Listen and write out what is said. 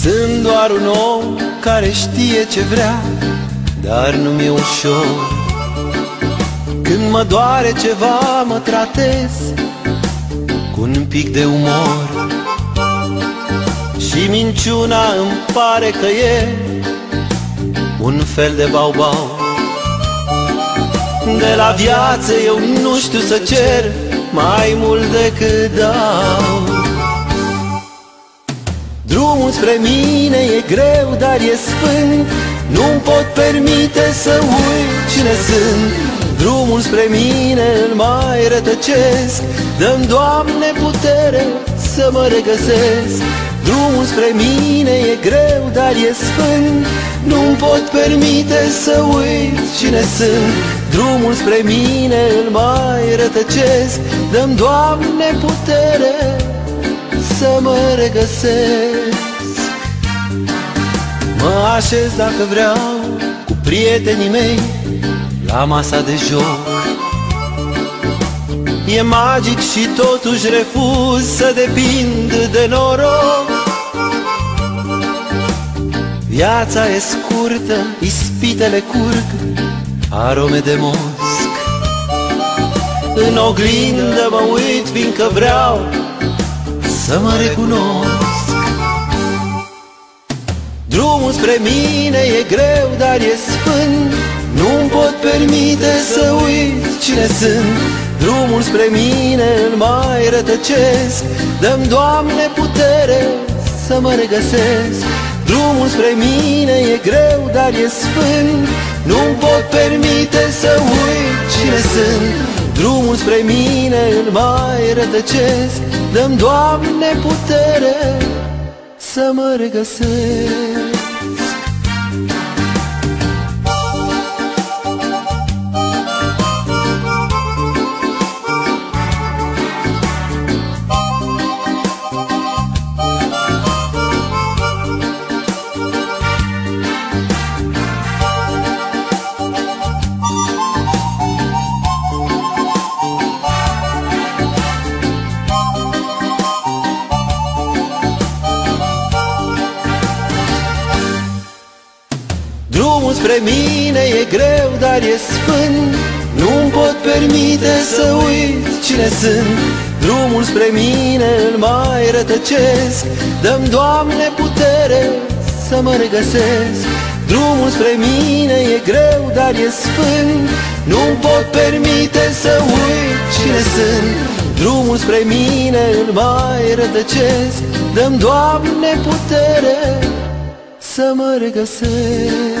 Sunt doar un om care știe ce vrea, dar nu mi-e ușor. Când mă doare ceva, mă tratez cu un pic de umor. Și minciuna îmi pare că e un fel de bau-bau. De la viață eu nu știu să cer mai mult decât dau. Drumul spre mine e greu, dar e sfânt. Nu-mi pot permite să uit cine sunt. Drumul spre mine îl mai rătăcesc. Dă-mi, Doamne, putere să mă regăsesc. Drumul spre mine e greu, dar e sfânt. Nu-mi pot permite să uit cine sunt. Drumul spre mine îl mai rătăcesc. Dă-mi, Doamne, putere să mă regăsesc. Mă așez dacă vreau cu prietenii mei la masa de joc. E magic și totuși refuz să depind de noroc. Viața e scurtă, ispitele curg arome de mosc. În oglindă mă uit fiindcă vreau să mă recunosc. Drumul spre mine e greu, dar e sfânt. Nu-mi pot permite să uit cine sunt. Drumul spre mine îl mai rătăcesc. Dă-mi, Doamne, putere să mă regăsesc. Drumul spre mine e greu, dar e sfânt. Nu-mi pot permite să uit cine sunt. Drumul spre mine îl mai rătăcesc. Dă-mi, Doamne, putere să mă regăsesc. Drumul spre mine e greu, dar e sfânt. Nu-mi pot permite să uit cine sunt. Drumul spre mine îl mai rătăcesc. Dă-mi, Doamne, putere să mă regăsesc. Drumul spre mine e greu, dar e sfânt. Nu-mi pot permite să uit cine sunt. Drumul spre mine îl mai rătăcesc. Dă-mi, Doamne, putere să mă regăsesc.